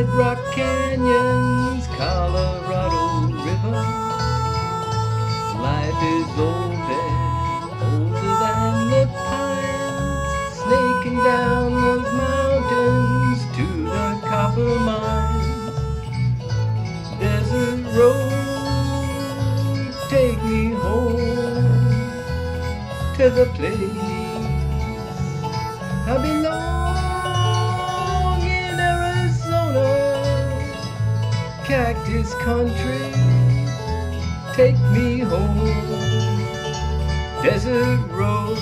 Red Rock Canyons, Colorado River. Life is old there, older than the pines, snaking down those mountains to the copper mines. Desert road, take me home to the place I belong in Arizona, cactus country. Take me home, desert road.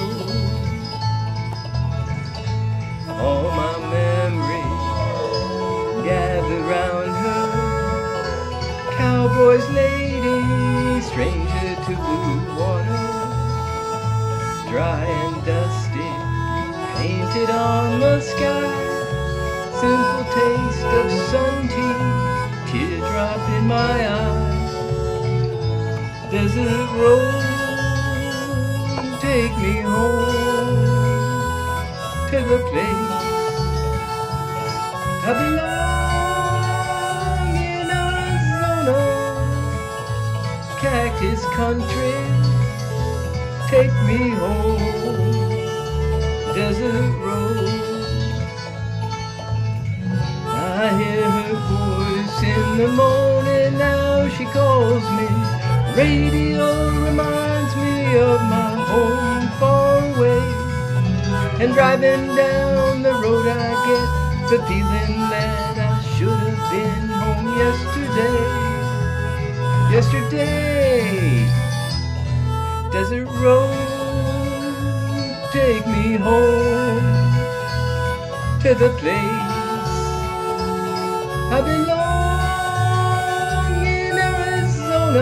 All my memories gather round her. Cowboys, lady, stranger to blue water. Dry and dusty, painted on the sky. Simple taste of sun tea, teardrop in my eye. Desert road, take me home to the place I belong in Arizona, cactus country. Take me home, desert road. I hear her voice in the morning, now she calls me. Radio reminds me of my home far away. And driving down the road I get the feeling that I should have been home yesterday. Yesterday, desert road, take me home to the place I belong in Arizona,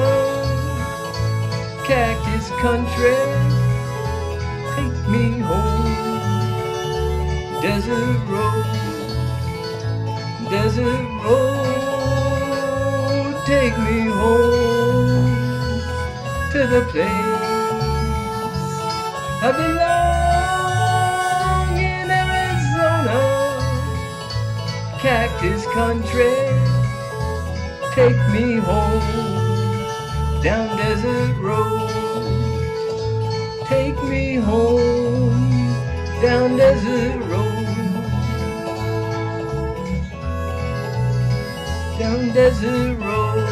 cactus country. Take me home, desert road, desert road. Take me home to the place I belong in Arizona, cactus country. Take me home down desert road. Take me home down desert road. Down desert road.